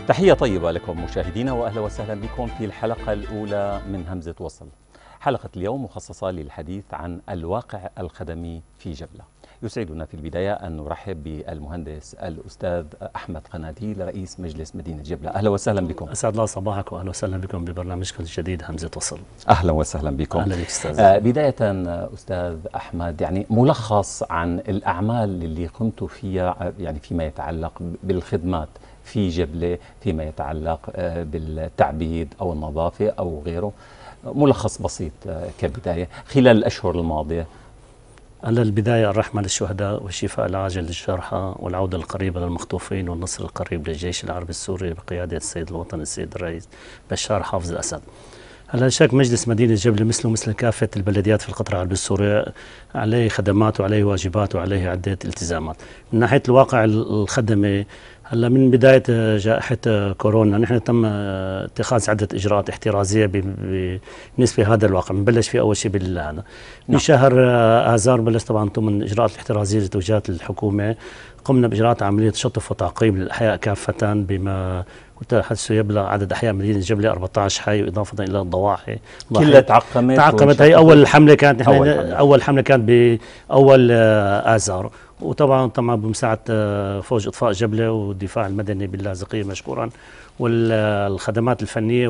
تحية طيبة لكم مشاهدينا وأهلا وسهلا بكم في الحلقة الأولى من همزة وصل. حلقة اليوم مخصصة للحديث عن الواقع الخدمي في جبلة. يسعدنا في البداية أن نرحب بالمهندس الأستاذ أحمد قناديل رئيس مجلس مدينة جبلة. أهلا وسهلا بكم. أسعد الله صباحك وأهلا وسهلا بكم ببرنامجكم الجديد همزة وصل. أهلا وسهلا بكم. أهلا بك أستاذ. بداية أستاذ أحمد، يعني ملخص عن الأعمال اللي قمتوا فيها يعني فيما يتعلق بالخدمات في جبلة، فيما يتعلق بالتعبيد أو النظافة أو غيره. ملخص بسيط كبداية خلال الأشهر الماضية. على البداية الرحمة للشهداء والشفاء العاجل للجرحى والعودة القريبة للمخطوفين والنصر القريب للجيش العربي السوري بقيادة السيد الوطني السيد الرئيس بشار حافظ الأسد. هلا شك مجلس مدينة جبلة مثل كافة البلديات في القطر العربي السوري عليه خدمات وعليه واجبات وعليه عدة التزامات. من ناحية الواقع الخدمي، هلا من بداية جائحة كورونا نحن تم اتخاذ عدة إجراءات احترازية بالنسبة لهذا الواقع. بنبلش في أول شيء هذا من شهر آذار بلش طبعا ضمن الإجراءات الاحترازية لتوجيهات الحكومة قمنا بإجراءات عملية شطف وتعقيم للأحياء كافة بما قلت حيث يبلغ عدد أحياء مدينة جبلة 14 حي إضافة إلى الضواحي كلها تعقمت. هي أول حملة كانت أول حملة كانت بأول آذار، وطبعا بمساعدة فوج إطفاء جبلة والدفاع المدني باللاذقية مشكورا والخدمات الفنية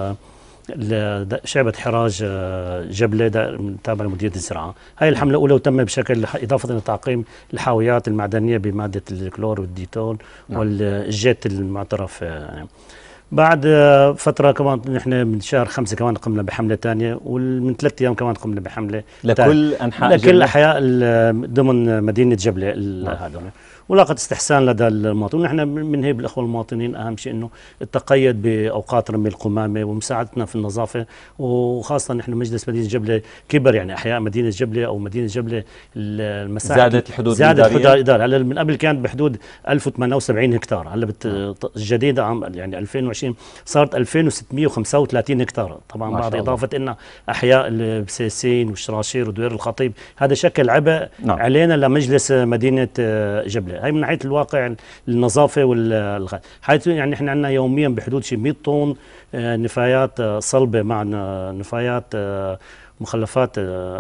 وشعبة حراج جبلة تابعة لمديرية الزراعة. هاي الحملة الأولى وتم بشكل إضافة إلى تعقيم الحاويات المعدنية بمادة الكلور والديتول والجيت المعترف. بعد فترة كمان نحن من شهر 5 كمان قمنا بحملة ثانية، ومن 3 أيام كمان قمنا بحملة لكل أنحاء لكل أحياء ضمن مدينة جبلة هذول، ولاقت استحسان لدى المواطنين. نحن بنهيب الأخوة المواطنين أهم شيء إنه التقيد بأوقات رمي القمامة ومساعدتنا في النظافة، وخاصة نحن مجلس مدينة جبلة كبر، يعني أحياء مدينة جبلة أو مدينة جبلة المساحة زادت الحدود الإدارية. هلا من قبل كانت بحدود 1078 هكتار، هلا الجديدة يعني 2020 صارت 2635 هكتار. طبعا بعد إضافة إن أحياء البسيسين والشراشير ودوير الخطيب، هذا شكل عبء علينا لمجلس مدينة جبلة. هاي من ناحية الواقع النظافة حيث يعني احنا عندنا يوميا بحدود شي 100 طن نفايات صلبة مع نفايات مخلفات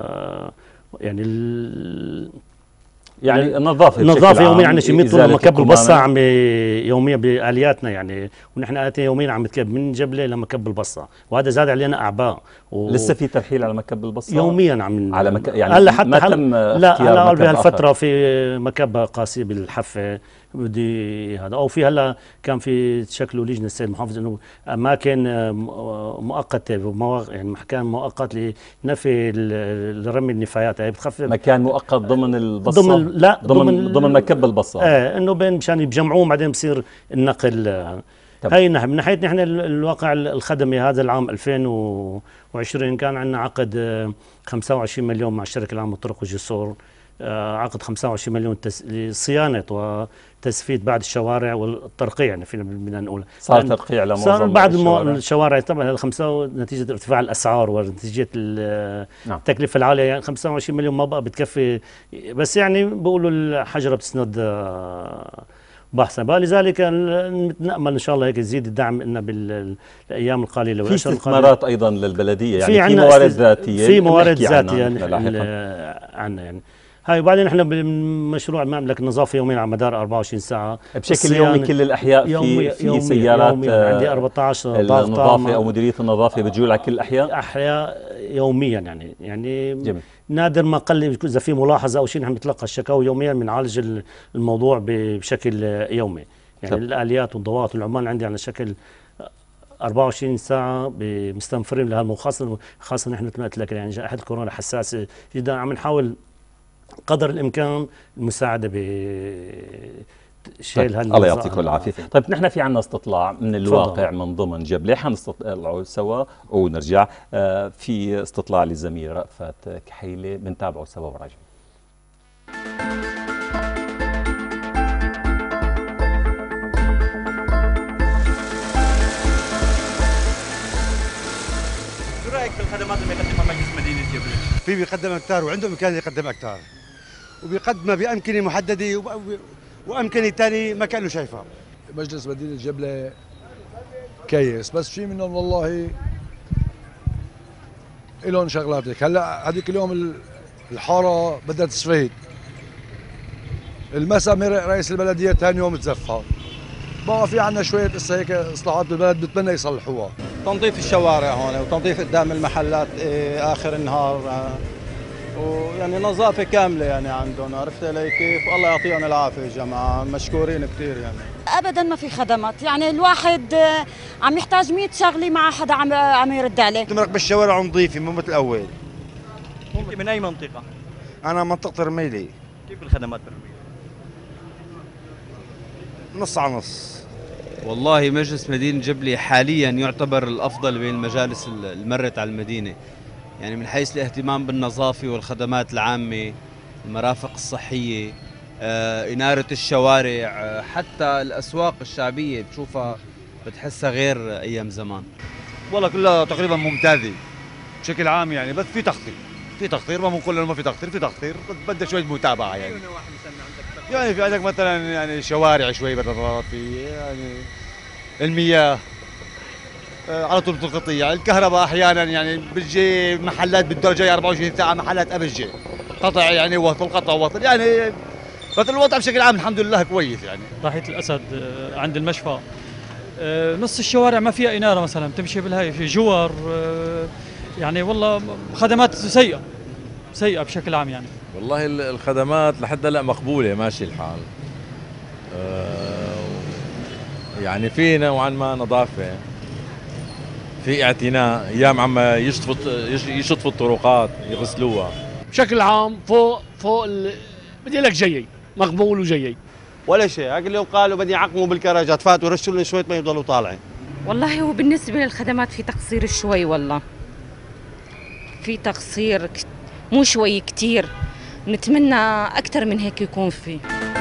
يعني النظافة يوميا عندنا شي 100 طن مكب البصة عم يوميا بآلياتنا يعني، ونحن آتي يوميا عم نتكب من جبلة لمكب البصة، وهذا زاد علينا أعباء. لسه في ترحيل على مكب البصة يوميا عم على يعني هلا حتى ما تم لا هلا بهالفترة في مكب قاسي بالحفة بدي هذا، او في هلا كان في تشكلوا لجنه السيد المحافظ انه اماكن مؤقته يعني مكان مؤقت لنفي رمي النفايات. هي بتخفف مكان مؤقت ضمن البصه، ضمن مكب البصه، انه بين مشان يجمعوه بعدين بصير النقل. هاي من ناحيه نحن الواقع الخدمي هذا العام 2020 كان عندنا عقد 25 مليون مع الشركه العامه للطرق والجسور، عقد 25 مليون لصيانه وتسفيد بعد الشوارع والترقيع، يعني بدنا نقول صار ترقيع لمعظم صار بعض الشوارع طبعا نتيجه ارتفاع الاسعار ونتيجه التكلفه العاليه، يعني 25 مليون ما بقى بتكفي، بس يعني بيقولوا الحجره بتسند بحثا بقى. لذلك نأمل إن شاء الله هيك يزيد الدعم لنا بالأيام القليلة. في استثمارات أيضا للبلدية، يعني في موارد ذاتية، في موارد ذاتية عندنا يعني. هاي وبعدين احنا بمشروع مملكة النظافة يوميا على مدار 24 ساعة بشكل يومي. كل الأحياء في سيارات عندي 14 النظافة أو مديرية النظافة بتجول على كل أحياء يوميا يعني جميل. نادر ما قل إذا في ملاحظة أو شيء نحن نتلقى الشكاوى يوميا بنعالج الموضوع بشكل يومي، يعني الآليات والضوابط والعمال عندي على شكل 24 ساعة مستنفرين لهالموضوع، خاصة نحن مثل ما قلت لك يعني جائحة الكورونا حساسة جدا، عم نحاول قدر الإمكان المساعدة بشيل الله يعطيكم العافية. طيب نحن في عنا استطلاع من الواقع من ضمن جبلة، حنطلعوا سوا ونرجع. في استطلاع للزميل رأفت كحيلة بنتابعه سوا وراجع. شو رأيك في الخدمات اللي يقدمها مجلس مدينة جبلة؟ في بيقدم أكثر وعنده إمكانية يقدم أكثر، وبيقدمها بأمكنة محددة وأمكنة ثانية ما كانوا شايفها. مجلس مدينة جبلة كيس، بس في منهم والله إلهم شغلاتك. هلا هذيك اليوم الحاره بدها تسفيد، المسا مرق رئيس البلديه ثاني يوم تزفها. بقى في عندنا شويه هسه هيك اصلاحات بالبلد بتمنى يصلحوها. تنظيف الشوارع هون وتنظيف قدام المحلات اخر النهار، ويعني نظافه كامله يعني عندهم، عرفت علي كيف؟ الله يعطيهم العافيه يا جماعه، مشكورين كثير يعني. ابدا ما في خدمات، يعني الواحد عم يحتاج 100 شغله مع حدا عم يرد عليه. تمرق بالشوارع نظيفه مو مثل الاول. ممكن من اي منطقه؟ انا منطقه رميلي. كيف الخدمات بالرميل؟ نص على نص. والله مجلس مدينة جبلة حاليا يعتبر الأفضل بين المجالس اللي مرت على المدينة، يعني من حيث الاهتمام بالنظافة والخدمات العامة، المرافق الصحية، إنارة الشوارع، حتى الأسواق الشعبية بتشوفها بتحسها غير أيام زمان. والله كلها تقريبا ممتازه بشكل عام يعني، بس في تقصير ما بنقول انه ما في تقصير، في تقصير بدها شويه متابعه يعني. يعني في عندك مثلا يعني شوارع شوي بدها تضغط فيه، يعني المياه على طول القطيع، الكهرباء احيانا يعني بتجي محلات بالدرجه 24 ساعه، محلات ابجي قطع يعني وصل قطع وصل يعني، بس الوضع بشكل عام الحمد لله كويس يعني. ضاحية الأسد عند المشفى نص الشوارع ما فيها إنارة مثلا، تمشي بالهاي في جوار، يعني والله خدمات سيئة بشكل عام يعني. والله الخدمات لحد هلا مقبولة، ماشي الحال. يعني في نوعا ما نظافة، في اعتناء، ايام عم يشطفوا الطرقات يغسلوها. بشكل عام فوق بدي لك جيد مقبول وجيد. ولا شيء، هاك اليوم قالوا بدي يعقموا بالكراجات، فاتوا رشوا لنا شويه ما يضلوا طالعين. والله هو بالنسبه للخدمات في تقصير شوي، والله في تقصير مو شوي كتير، نتمنى اكثر من هيك يكون في.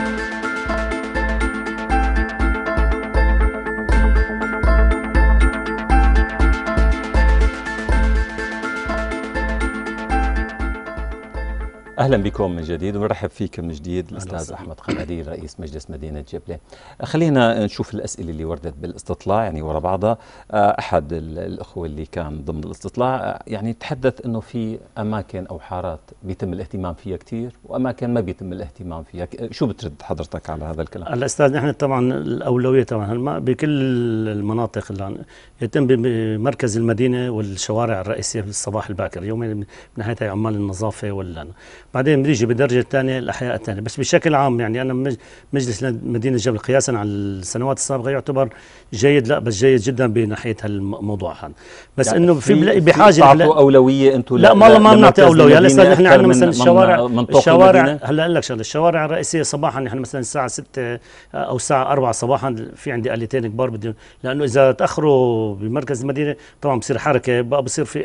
اهلا بكم من جديد ونرحب فيكم من جديد الاستاذ احمد قناديل رئيس مجلس مدينه جبله. خلينا نشوف الاسئله اللي وردت بالاستطلاع يعني ورا بعضها. احد الاخوه اللي كان ضمن الاستطلاع يعني تحدث انه في اماكن او حارات بيتم الاهتمام فيها كثير واماكن ما بيتم الاهتمام فيها، شو بترد حضرتك على هذا الكلام؟ الاستاذ نحن طبعا الاولويه طبعا بكل المناطق اللي يتم بمركز المدينه والشوارع الرئيسيه في الصباح الباكر، يومين بنهايتها عمال النظافه ولا بعدين بنيجي بالدرجه الثانيه الاحياء الثانيه، بس بشكل عام يعني انا مجلس مدينه جبل قياسا على السنوات السابقه يعتبر جيد، لا بس جيد جدا بناحيه هالموضوع هذا، بس يعني انه في بحاجه تعطوا اولويه انتم؟ لا ما بنعطي اولويه. هلا نحن عندنا مثلا الشوارع هلا اقول لك شغله، الشوارع الرئيسيه صباحا نحن مثلا الساعه 6 او الساعه 4 صباحا في عندي آليتين كبار بدي، لانه اذا تاخروا بمركز المدينه طبعا بصير حركه، بقى بصير في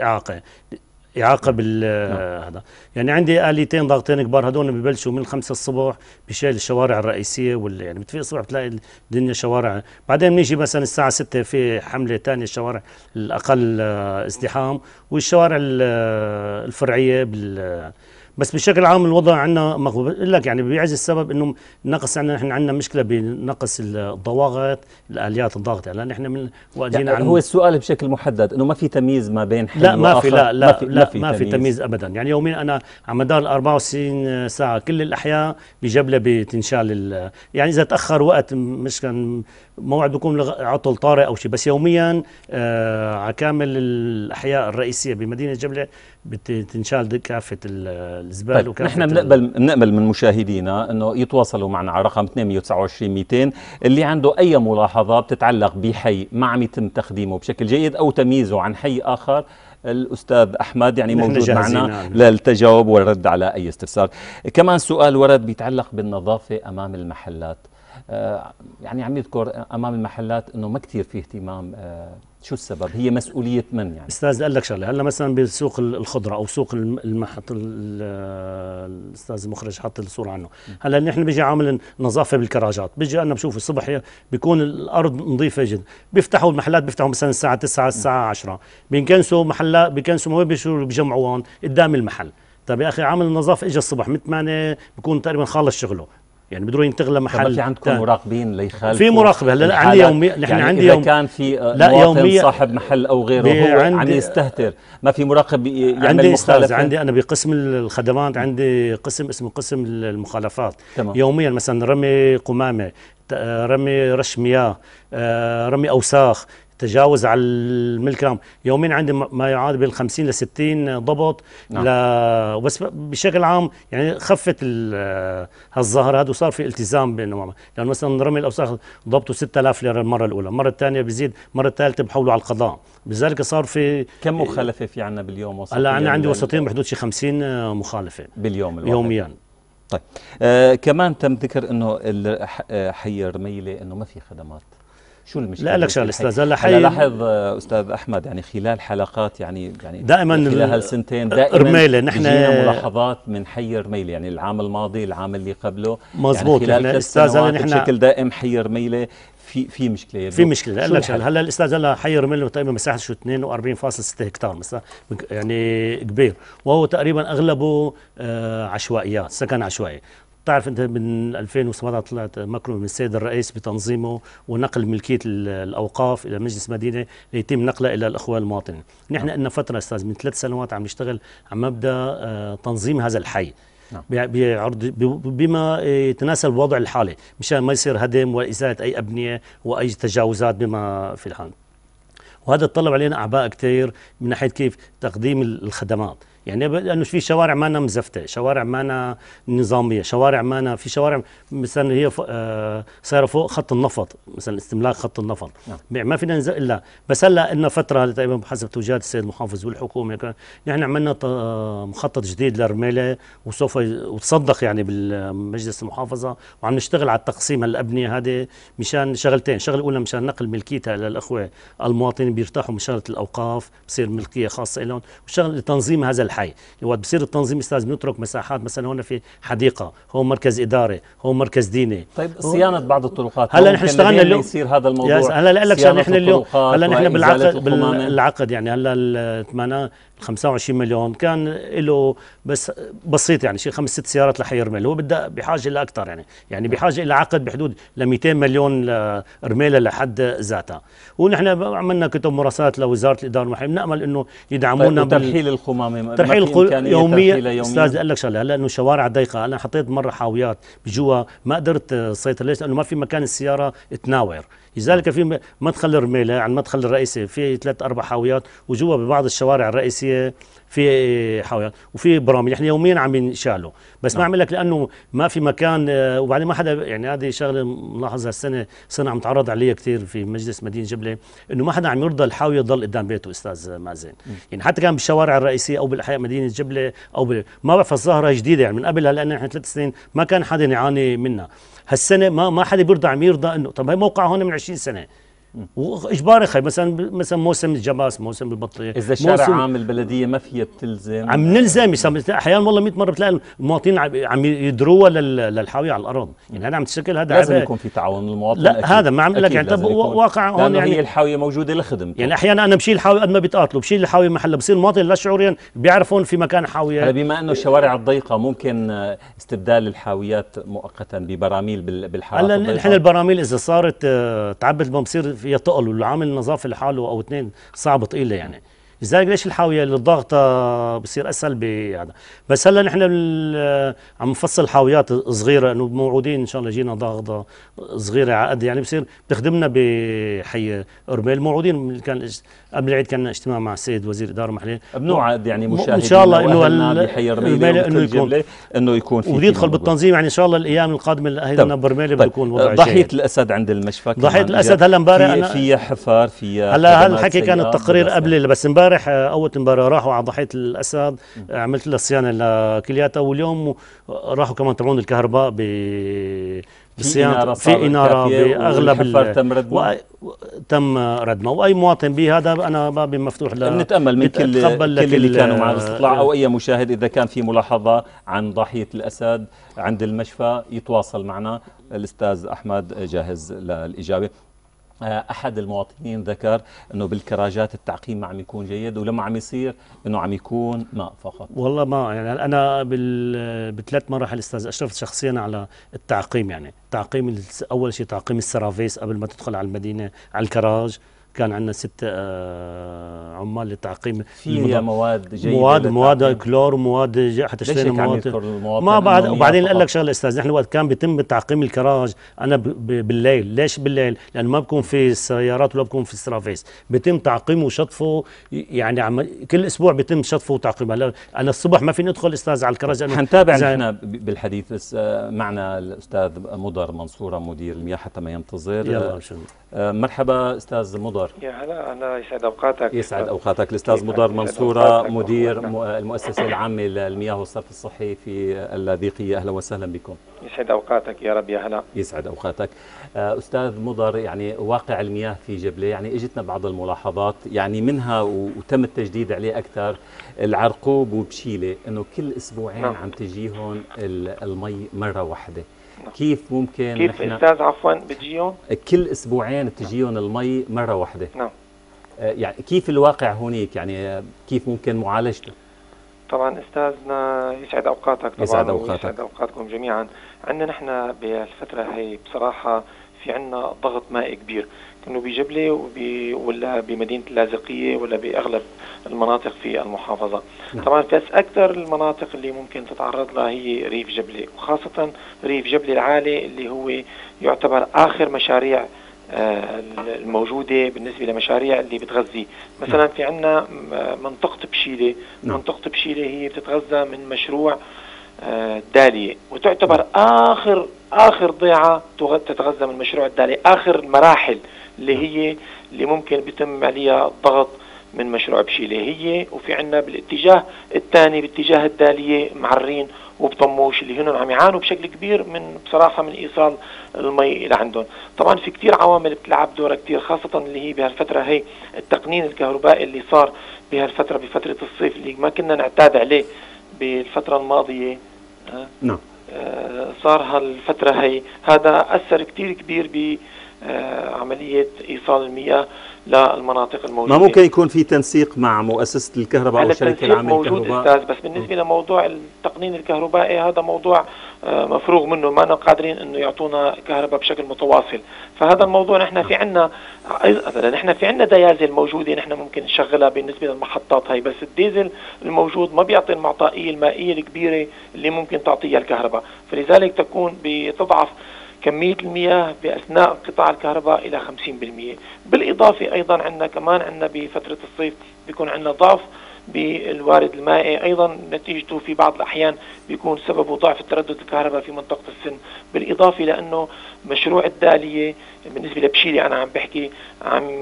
إعاقة هذا، يعني عندي آليتين ضاغطين كبار هذول ببلشوا من 5 الصبح بشيل الشوارع الرئيسية يعني بتفيق الصبح بتلاقي الدنيا شوارع، بعدين بنيجي مثلا الساعة 6 في حملة ثانية الشوارع الأقل ازدحام والشوارع الفرعية بس بشكل عام الوضع عندنا مقبول. بقول لك يعني بيعز السبب انه نقص عندنا، نحن عندنا مشكله بنقص الضواغط، الاليات الضاغطه، لان احنا من يعني هو السؤال بشكل محدد انه ما في تمييز ما بين حي لا ما في ما في تمييز ابدا، يعني يوميا انا على مدار 24 ساعه كل الاحياء بجبله بتنشال يعني اذا تاخر وقت مش كان موعد بيكون عطل طارئ او شيء، بس يوميا على كامل الاحياء الرئيسيه بمدينه جبله بتنشال كافه الزباله. طيب نحن بنقبل من مشاهدينا انه يتواصلوا معنا على رقم 229 200 اللي عنده اي ملاحظه بتتعلق بحي ما عم يتم تخديمه بشكل جيد او تمييزه عن حي اخر. الأستاذ أحمد يعني موجود معنا للتجاوب والرد على أي استفسار. كمان سؤال ورد بيتعلق بالنظافة أمام المحلات، يعني عم يذكر أمام المحلات أنه ما كتير في اهتمام، شو السبب؟ هي مسؤولية من يعني؟ أستاذ قال لك شغلة، هلا مثلا بسوق الخضرة أو سوق المحط الأستاذ المخرج حط الصورة عنه، هلا نحن بيجي عامل نظافة بالكراجات، بيجي أنا بشوف الصبح بيكون الأرض نظيفة جدا، بيفتحوا المحلات بيفتحوا مثلا الساعة 9 الساعة 10 بينكنسوا محلات بيكنسوا بيجمعوهم قدام المحل. طيب يا أخي عامل النظافة إجا الصبح من 8 بيكون تقريبا خلص شغله، يعني بدهم ينتقل لمحل. في عندكم مراقبين ليخالفوا؟ في مراقبه هلا عندي يوميا، نحن عندي إذا كان في مواطن صاحب محل او غيره هو عم يستهتر، ما في مراقب يعمل عندي مخالفه؟ عندي انا بقسم الخدمات عندي قسم اسمه قسم المخالفات. تمام. يوميا مثلا رمي قمامه، رمي رش مياه، رمي اوساخ، تجاوز على الملك العام، يوميا عندي ما يعادل بين 50 ل 60 ضبط. نعم. بس بشكل عام يعني خفت هالظاهره هذا وصار في التزام بينه، يعني مثلا رمي الاوساخ ضبطه 6000 ليره المره الاولى، المره الثانيه بيزيد، المره الثالثه بحولوا على القضاء، لذلك صار في كم مخالفه في عندنا باليوم وسطيا؟ هلا انا عندي وسطيا بحدود شي 50 مخالفه باليوم الواحد يوميا. طيب كمان تم ذكر انه حي رميله انه ما في خدمات، شو المشكله؟ لا لك شغله استاذ، هلا لاحظ استاذ احمد يعني خلال حلقات يعني دائما خلال هالسنتين دائما رميله نحن ملاحظات من حي رميله، يعني العام الماضي العام اللي قبله مظبوط يعني خلال استاذ نحن بشكل دائم حي رميله في مشكله. في مشكله لا لك شغله. هلا الاستاذ هلا حي رميله تقريبا مساحته شو 42.6 هكتار مثلا، يعني كبير، وهو تقريبا اغلبه عشوائيات، سكن عشوائي. بتعرف انت من 2017 طلعت مكرمه من السيد الرئيس بتنظيمه ونقل ملكيه الاوقاف الى مجلس مدينه ليتم نقلها الى الاخوه المواطنين. نحن لنا فتره استاذ من 3 سنوات عم نشتغل على مبدا تنظيم هذا الحي بما يتناسب الوضع الحالي، مشان ما يصير هدم وازاله اي ابنيه واي تجاوزات بما في الحال. وهذا تطلب علينا اعباء كثير من ناحيه كيف تقديم الخدمات، يعني لانه في شوارع مانا مزفته، شوارع مانا نظاميه، شوارع مانا، في شوارع مثلا هي صايره فوق خط النفط، مثلا استملاك خط النفط. ما فينا ننزل الا بس. هلا لنا فتره تقريبا بحسب توجيهات السيد المحافظ والحكومه نحن عملنا مخطط جديد لرميله وسوف وتصدق يعني بالمجلس المحافظه، وعم نشتغل على التقسيم الابنيه هذه مشان شغلتين، شغله الاولى مشان نقل ملكيتها للاخوه المواطنين بيرتاحوا من شغله الاوقاف، بصير ملكيه خاصه لهم، وشغله لتنظيم هذا الحي. وقت بصير التنظيم استاذ بنترك مساحات، مثلا هون في حديقه، هون مركز اداري، هون مركز ديني. طيب صيانه بعض الطرقات هلا نحن اشتغلنا اليوم يصير هذا الموضوع. هلا لا لك نحن اليوم هلا نحن بالعقد يعني هلا 25 مليون كان له بس بسيط، يعني شيء 5 6 سيارات لحي رميله، هو بده بحاجه لاكثر يعني بحاجه الى عقد بحدود ل 200 مليون رميله لحد ذاتها. ونحن عملنا كتب مراسلات لوزاره الاداره المحليه، بنامل انه يدعمونا. طيب ترحيل القمامه ترحيل يوميا استاذ. اقول لك شغله، هلا انه شوارع ضيقه، انا حطيت مره حاويات بجوا ما قدرت اسيطر، ليش؟ لانه ما في مكان السياره تناور، لذلك في مدخل الرميله عن المدخل الرئيسي في 3 4 حاويات، وجوا ببعض الشوارع الرئيسيه في حاويات وفي برامج. احنا يوميا عم نشالوا، بس ما عم لك لانه ما في مكان. وبعدين ما حدا، يعني هذه شغله ملاحظها السنه عم تعرض علي كثير في مجلس مدينه جبله، انه ما حدا عم يرضى الحاويه تضل قدام بيته استاذ مازن. يعني حتى كان بالشوارع الرئيسيه او بالاحياء مدينه جبله او ما بعرف، الظاهره جديده يعني من قبلها، لان احنا 3 سنين ما كان حدا يعاني منها. هالسنه ما حدا بيرضى، عم يرضى انه طب هي موقع هون من 20 سنه واجباري خي، مثلا موسم الجباس، موسم البطيخ، اذا شارع عام البلديه ما فيها بتلزم، عم نلزم. احيانا والله 100 مره بتلاقي المواطنين عم يدروها للحاويه على الارض، يعني هذا عم تشكل هذا لازم يكون في تعاون المواطن. لا أكيد. هذا ما عم لك يعني. طب واقع هون يعني هي الحاويه موجوده لخدمته، يعني احيانا انا بشيل الحاويه قد ما بيتقاتلوا، بشيل الحاويه محلها، بصير المواطن لا شعوريا بيعرفون في مكان حاويه. هلا بما انه الشوارع الضيقه ممكن استبدال الحاويات مؤقتا ببراميل بالحارات الضيقه. هلا نحن البراميل اذا صارت تعبت بصير فيها ثقل، والعامل النظافه لحاله او 2 صعبه ثقيله يعني. لذلك ليش الحاويه الضغطه بصير اسهل بهذا. بس هلا نحن عم نفصل حاويات صغيره، انه موعودين ان شاء الله جينا ضغطه صغيره على قد يعني بصير بتخدمنا بحي رميل. موعودين كان قبل العيد كان اجتماع مع السيد وزير الاداره المحليه، بنوعد يعني مشاهدينا ان شاء الله انه بحي رميل انه يكون في وبده يدخل بالتنظيم، يعني ان شاء الله الايام القادمه اهلنا برميل بده يكون وضع ضحيه جيد. الاسد عند المشفى، ضحيه الاسد هلا امبارح في حفار، في هلا الحكي كان التقرير قبل، بس امبارح اول امبارح راحوا على ضحيه الاسد، عملت لها صيانه لكلياتها، واليوم راحوا كمان تبعون الكهرباء بالصيانه، في اناره باغلب تم ردمه. واي مواطن بهذا انا بابي مفتوح بنتامل من كل اللي كانوا مع الاستطلاع او اي مشاهد اذا كان في ملاحظه عن ضحيه الاسد عند المشفى يتواصل معنا. الاستاذ احمد جاهز للاجابه. أحد المواطنين ذكر أنه بالكراجات التعقيم ما عم يكون جيد، ولما عم يصير أنه عم يكون ماء فقط. والله ما يعني أنا بثلاث مراحل أستاذ أشرفت شخصيا على التعقيم. يعني تعقيم أول شيء تعقيم السرافيس قبل ما تدخل على المدينة على الكراج. كان عندنا 6 عمال للتعقيم. في مواد جيدة، مواد كلور ومواد حتى اشترينا مواد ما بعد. وبعدين قال لك شغله استاذ، نحن وقت كان بيتم تعقيم الكراج انا بالليل. ليش بالليل؟ لانه ما بكون في السيارات ولا بكون في السرافيس، بيتم تعقيمه وشطفه. يعني كل اسبوع بيتم شطفه وتعقيمه. انا الصبح ما فيني ادخل استاذ على الكراج. حنتابع نحن بالحديث، بس معنا الاستاذ مضر منصوره مدير المياه حتى ما ينتظر. يلا مرحبا استاذ مضر. يا هلا، أنا يسعد أوقاتك. يسعد أوقاتك. الأستاذ مضر منصورة مدير المؤسسة العامة للمياه والصرف الصحي في اللاذقية. أهلا وسهلا بكم. يسعد أوقاتك يا رب. يا هلا. يسعد أوقاتك. أستاذ مضر، يعني واقع المياه في جبلة يعني اجتنا بعض الملاحظات يعني منها وتم التجديد عليه أكثر. العرقوب وبشيلة إنه كل أسبوعين عم تجيهم المي مرة واحدة. كيف ممكن كيف استاذ عفوا بتجيهم؟ كل اسبوعين بتجيهم المي مره واحده. نعم. يعني كيف الواقع هونيك؟ يعني كيف ممكن معالجته؟ طبعا استاذنا يسعد اوقاتك. طبعا يسعد اوقاتك. يسعد اوقاتكم جميعا. عندنا نحن بهالفتره هي بصراحه في عندنا ضغط مائي كبير، انه بجبلة ولا بمدينه اللاذقيه ولا باغلب المناطق في المحافظه. طبعا بس اكثر المناطق اللي ممكن تتعرض لها هي ريف جبلة، وخاصه ريف جبلة العالي اللي هو يعتبر اخر مشاريع الموجوده بالنسبه لمشاريع اللي بتغذي. مثلا في عندنا منطقه بشيله. منطقه بشيله هي بتتغذى من مشروع الدالية، وتعتبر آخر ضيعة تتغذى من مشروع الدالية، آخر المراحل اللي ممكن بيتم عليها الضغط من مشروع بشيلة هي. وفي عنا بالاتجاه الثاني باتجاه الدالية معرين وبطموش اللي هن عم يعانوا بشكل كبير من بصراحة من إيصال المي إلى عندهم. طبعا في كتير عوامل بتلعب دورها كتير، خاصة اللي هي بهالفترة هي التقنين الكهربائي اللي صار بهالفترة بفترة الصيف اللي ما كنا نعتاد عليه بالفترة الماضية. نعم. صار هالفترة هي هذا أثر كتير كبير بعملية إيصال المياه للمناطق الموجودة. ما ممكن يكون في تنسيق مع مؤسسة الكهرباء أو الشركة العامة للكهرباء؟ موجود أستاذ، بس بالنسبة لموضوع التقنين الكهربائي هذا موضوع مفروغ منه، ما قادرين إنه يعطونا كهرباء بشكل متواصل. فهذا الموضوع نحن في عنا ديازل موجودة نحن ممكن نشغلها بالنسبة للمحطات هاي، بس الديزل الموجود ما بيعطي المعطائية المائية الكبيرة اللي ممكن تعطيها الكهرباء، فلذلك تكون بتضعف كمية المياه بأثناء قطاع الكهرباء إلى 50%. بالإضافة أيضا عندنا بفترة الصيف بيكون عندنا ضعف بالوارد المائي، أيضا نتيجته في بعض الأحيان بيكون سببه ضعف التردد الكهرباء في منطقة السن. بالإضافة لأنه مشروع الدالية بالنسبة لبشيلة أنا عم بحكي عم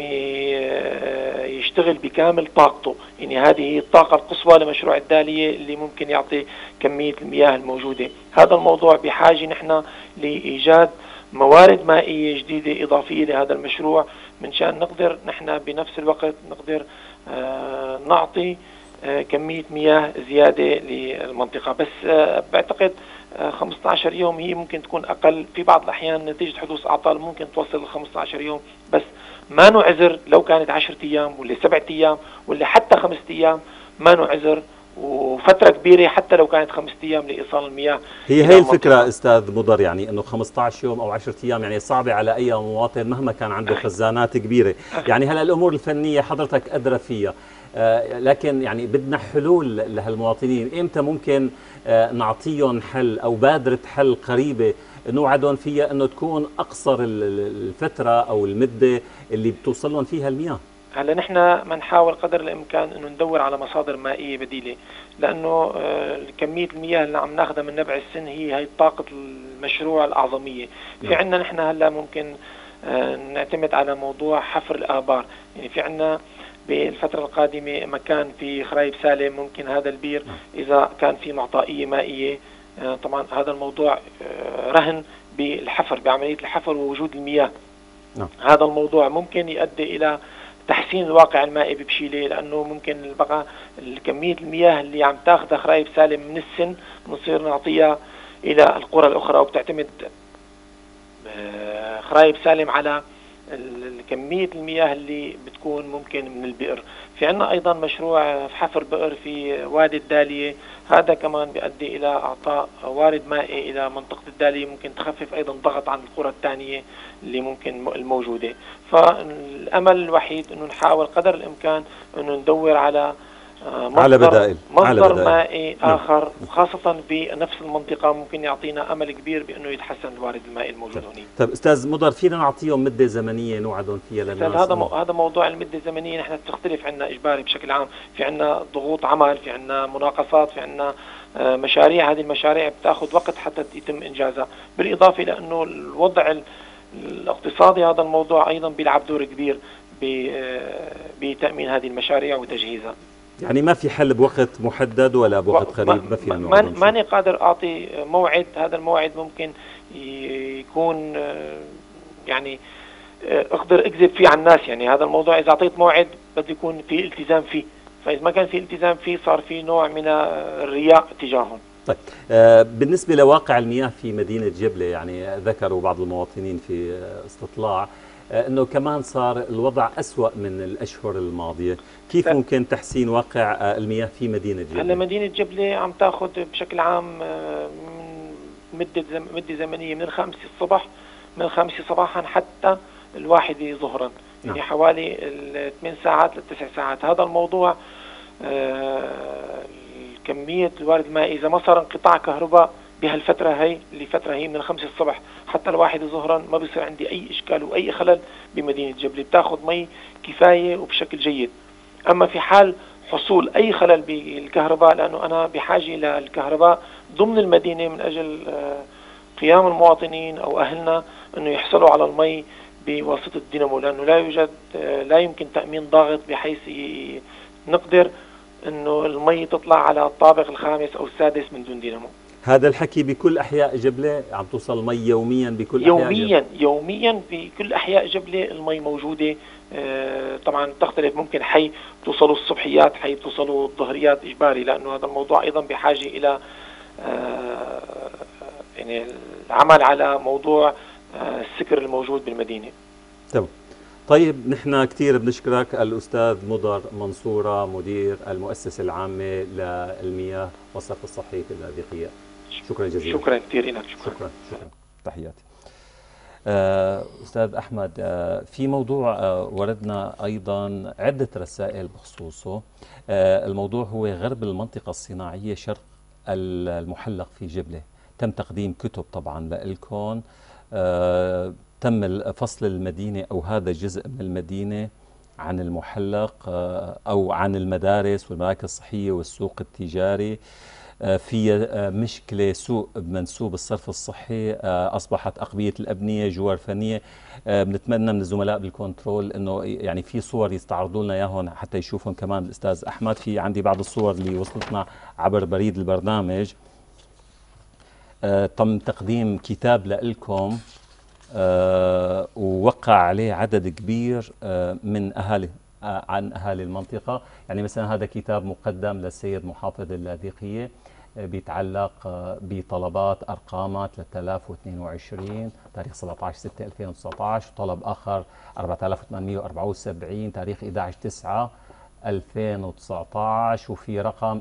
يشتغل بكامل طاقته، يعني هذه هي الطاقة القصوى لمشروع الدالية اللي ممكن يعطي كمية المياه الموجودة. هذا الموضوع بحاجة نحن لإيجاد موارد مائية جديدة إضافية لهذا المشروع من شان نقدر نحن بنفس الوقت نقدر نعطي كمية مياه زيادة للمنطقة. بس بعتقد 15 يوم هي ممكن تكون أقل في بعض الأحيان نتيجة حدوث أعطال ممكن توصل ل 15 يوم، بس ما نعذر لو كانت 10 أيام ولا 7 أيام ولا حتى 5 أيام ما نعذر، وفترة كبيرة حتى لو كانت 5 أيام لإيصال المياه. هي الفكرة أستاذ مضر، يعني أنه 15 يوم أو 10 أيام يعني صعبة على أي مواطن مهما كان عنده خزانات كبيرة. يعني هلا الأمور الفنية حضرتك أدرى فيها، لكن يعني بدنا حلول لهالمواطنين. إمتى ممكن نعطيهم حل أو بادرة حل قريبة نوعدهم فيها أنه تكون أقصر الفترة أو المدة اللي بتوصلهم فيها المياه؟ هلا نحن بنحاول قدر الامكان انه ندور على مصادر مائيه بديله، لانه كميه المياه اللي عم ناخذها من نبع السن هي طاقه المشروع الاعظميه. في عندنا نحن هلا ممكن نعتمد على موضوع حفر الابار، يعني في عندنا بالفتره القادمه مكان في خرايب سالم ممكن هذا البير اذا كان في معطائيه مائيه. طبعا هذا الموضوع رهن بالحفر، بعمليه الحفر ووجود المياه. هذا الموضوع ممكن يؤدي الى تحسين الواقع المائي ببشيلة، لأنه ممكن بقى كمية المياه اللي عم تاخذها خرايب سالم من السن نصير نعطيها إلى القرى الأخرى، وبتعتمد خرايب سالم على كمية المياه اللي بتكون ممكن من البئر. في عنا أيضا مشروع في حفر بئر في وادي الدالية، هذا كمان بيؤدي إلى إعطاء وارد مائي إلى منطقة الدالية، ممكن تخفف أيضا ضغط عن القرى الثانية اللي ممكن الموجودة. فالأمل الوحيد أنه نحاول قدر الإمكان أنه ندور على مصدر مائي آخر، خاصة بنفس المنطقة، ممكن يعطينا أمل كبير بأنه يتحسن الوارد المائي الموجود هناك. طيب أستاذ مضر، فينا نعطيهم مدة زمنية نوعدهم فيها للناس؟ هذا موضوع المدة الزمنية نحن بتختلف عنا إجباري بشكل عام، في عنا ضغوط عمل، في عنا مناقصات، في عنا مشاريع، هذه المشاريع بتاخذ وقت حتى يتم إنجازها، بالإضافة إلى أنه الوضع الاقتصادي هذا الموضوع أيضا بيلعب دور كبير بتأمين هذه المشاريع وتجهيزها. يعني ما في حل بوقت محدد ولا بوقت قريب؟ ما فينا ماني قادر أعطي موعد، هذا الموعد ممكن يكون يعني أقدر أكذب فيه على الناس، يعني هذا الموضوع إذا أعطيت موعد بده يكون في التزام فيه، فإذا ما كان في التزام فيه صار في نوع من الرياء تجاههم. طيب بالنسبة لواقع المياه في مدينة جبلة، يعني ذكروا بعض المواطنين في استطلاع أنه كمان صار الوضع أسوأ من الأشهر الماضية، كيف ممكن تحسين واقع المياه في مدينة جبلة؟ هلا مدينة جبلة عم تاخذ بشكل عام مدة زمنية من 5 الصبح، من 5 صباحا حتى 1 ظهرا، يعني حوالي 8 ساعات ل9 ساعات. هذا الموضوع كمية الوارد المائي إذا ما صار انقطاع كهرباء بهالفترة هي، اللي فترة هي من 5 الصبح حتى 1 ظهرا، ما بيصير عندي أي إشكال وأي خلل بمدينة جبلة، بتاخذ مي كفاية وبشكل جيد. أما في حال حصول أي خلل بالكهرباء، لأنه أنا بحاجة للكهرباء ضمن المدينة من أجل قيام المواطنين أو أهلنا أنه يحصلوا على المي بواسطة الدينامو، لأنه لا يمكن تأمين ضاغط بحيث نقدر أنه المي تطلع على الطابق الخامس أو السادس من دون دينامو. هذا الحكي بكل أحياء جبلة عم توصل مي يوميا بكل أحياء جبلة؟ يوميا بكل أحياء جبلة المي موجودة. طبعا تختلف، ممكن حي توصلوا الصبحيات، حي توصلوا الظهريات إجباري، لأنه هذا الموضوع أيضا بحاجة إلى يعني العمل على موضوع السكر الموجود بالمدينة. تمام. طيب نحن كثير بنشكرك الأستاذ مضر منصورة، مدير المؤسسة العامة للمياه والصرف الصحي في اللاذقية. شكرا جزيلا. شكرا كثير لك. شكرا. تحياتي. أستاذ أحمد، في موضوع وردنا أيضا عدة رسائل بخصوصه. الموضوع هو غرب المنطقة الصناعية شرق المحلق في جبلة. تم تقديم كتب طبعا لإلكم، تم فصل المدينة أو هذا جزء من المدينة عن المحلق أو عن المدارس والمراكز الصحية والسوق التجاري. في مشكلة سوء بمنسوب الصرف الصحي، أصبحت أقبية الأبنية جوار فنية. بنتمنى من الزملاء بالكنترول أنه يعني في صور يستعرضوا لنا إياهم حتى يشوفهم كمان الأستاذ أحمد. في عندي بعض الصور اللي وصلتنا عبر بريد البرنامج. تم تقديم كتاب لإلكم ووقع عليه عدد كبير من عن أهالي المنطقة. يعني مثلا هذا كتاب مقدم للسيد محافظ اللاذقية، بيتعلق بطلبات أرقامها 3022 تاريخ 17/6/2019، وطلب آخر 4874 تاريخ 11/9/2019، وفي رقم